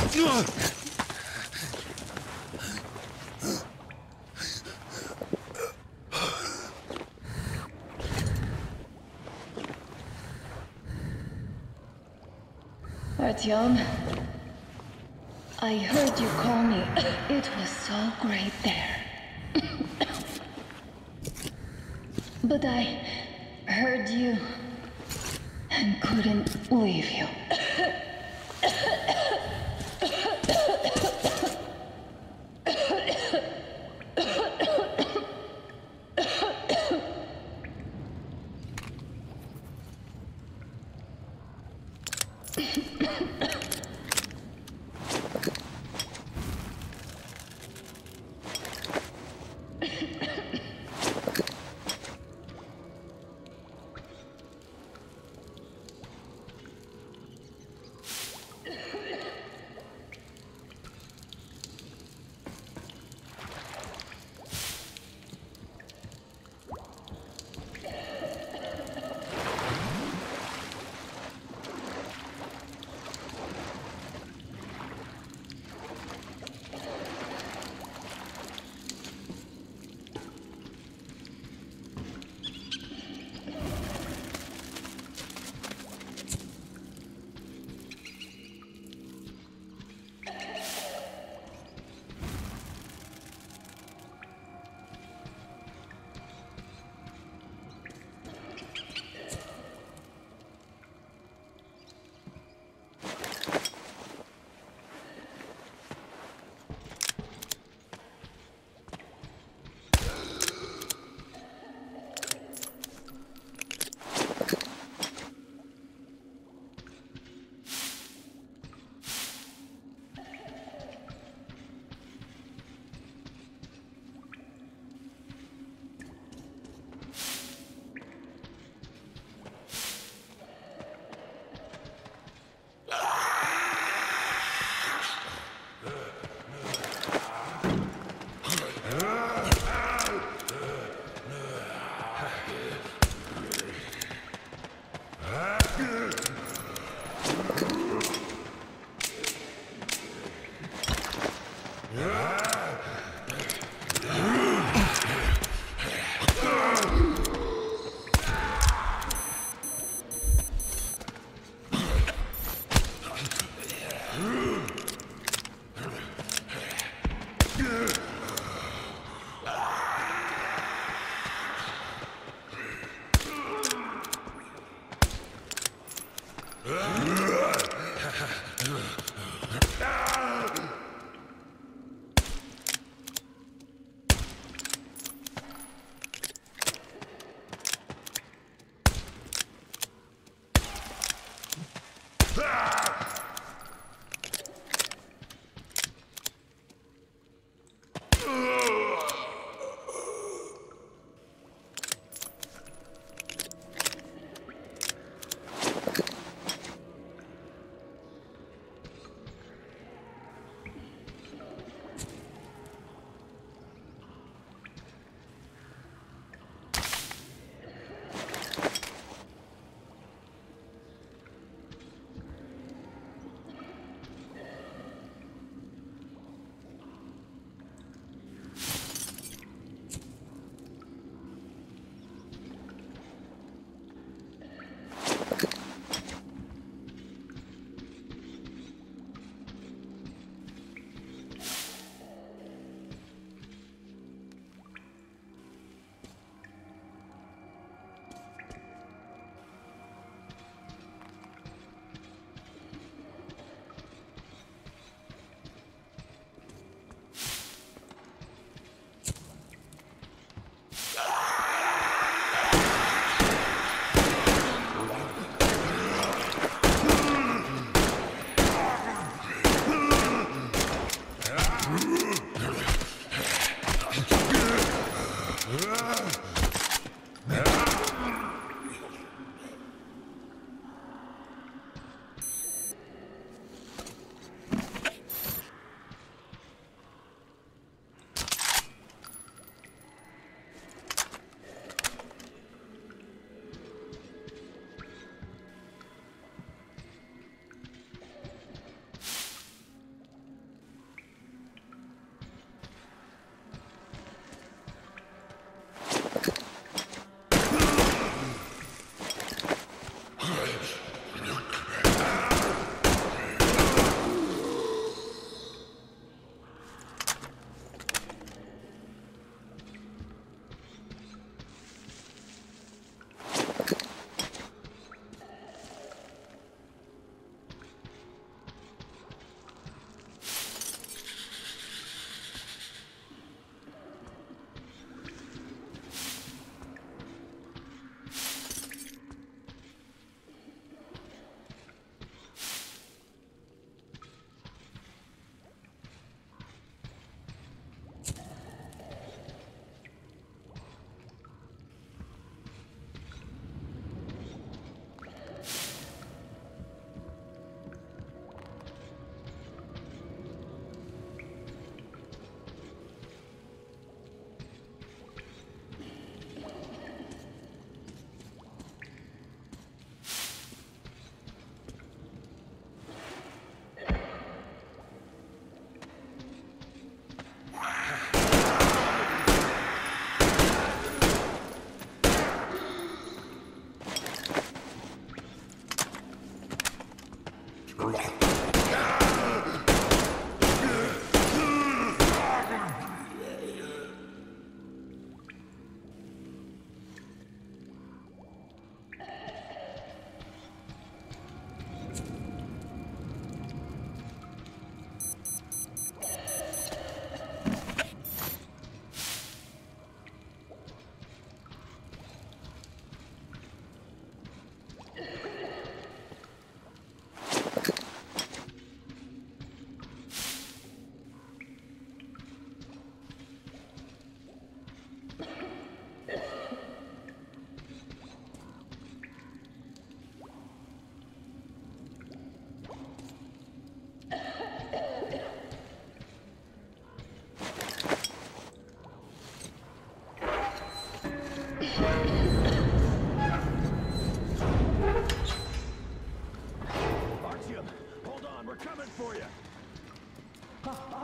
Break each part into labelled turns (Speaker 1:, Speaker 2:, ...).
Speaker 1: Artyom, I heard you call me. It was so great there. But I heard you and couldn't leave you.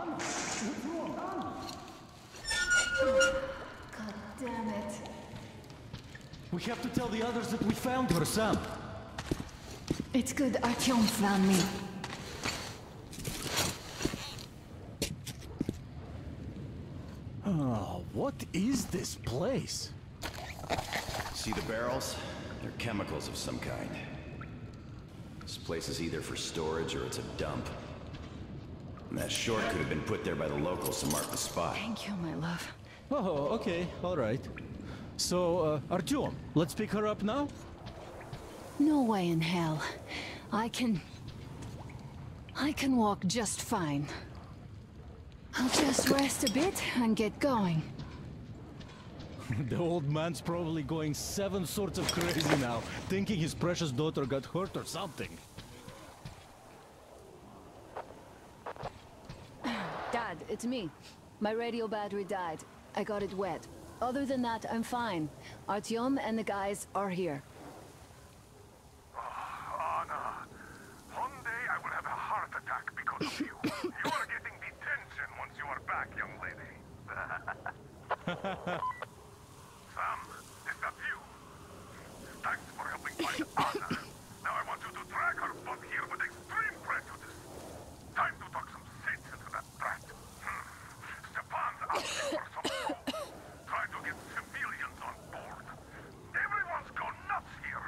Speaker 1: God damn it.
Speaker 2: We have to tell the others that we found her, Sam.
Speaker 1: It's good Artyom found me.
Speaker 2: Oh, what is this place?
Speaker 3: See the barrels? They're chemicals of some kind. This place is either for storage or it's a dump. And that short could have been put there by the locals to mark the spot.
Speaker 1: Thank you, my love.
Speaker 2: Oh, okay, all right. So, Artyom, let's pick her up now?
Speaker 1: No way in hell. I can walk just fine. I'll just rest a bit and get going.
Speaker 2: The old man's probably going 7 sorts of crazy now, thinking his precious daughter got hurt or something.
Speaker 1: Dad, it's me. My radio battery died. I got it wet. Other than that, I'm fine. Artyom and the guys are here.
Speaker 4: Anna, one day I will have a heart attack because of you. You are getting detention once you are back, young lady. Sam, is that you? Thanks for helping find Anna. Now I want you to drag her butt here with extreme prejudice. Time to talk some sense into that brat. Stepan's asking for some dough. Trying to get civilians on board. Everyone's gone nuts here.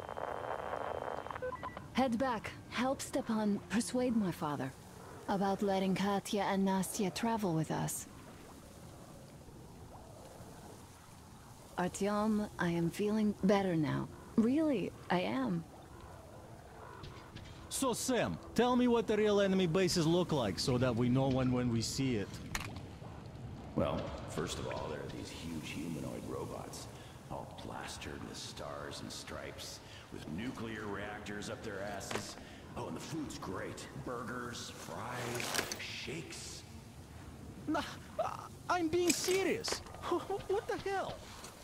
Speaker 1: Head back. Help Stepan persuade my father about letting Katya and Nastya travel with us. Artyom, I am feeling better now. Really, I am.
Speaker 2: So, Sam, tell me what the real enemy bases look like so that we know one when we see it.
Speaker 3: Well, first of all, there are these huge humanoid robots, all plastered with stars and stripes, with nuclear reactors up their asses. Oh, and the food's great. Burgers, fries, shakes.
Speaker 2: Nah, I'm being serious. What the hell?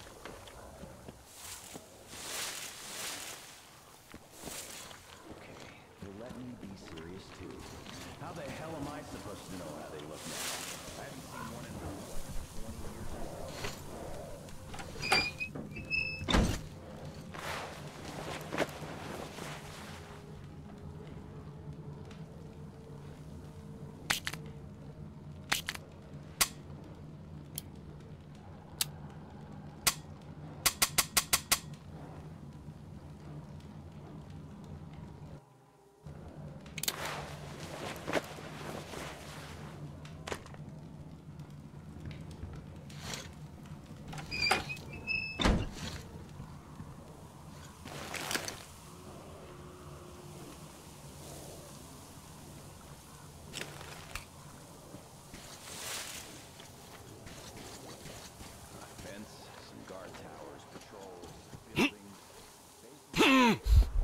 Speaker 3: Okay, you'll let me be serious too. How the hell am I supposed to know how they look now? I haven't seen one in what, 20 years ago. Fence, some guard towers, patrols, buildings.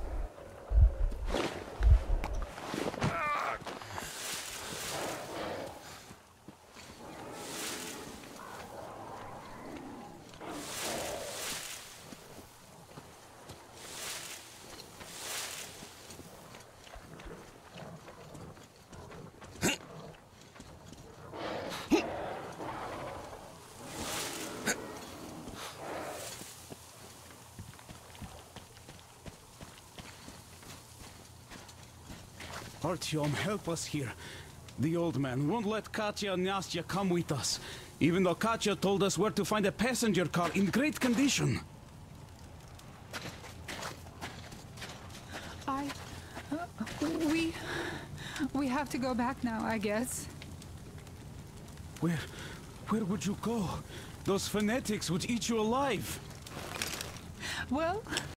Speaker 5: Artyom, help us here. The old man won't let Katya and Nastya come with us, even though Katya told us where to find a passenger car in great condition.
Speaker 6: We have to go back now, I guess.
Speaker 5: Where would you go? Those fanatics would eat you alive.
Speaker 6: Well,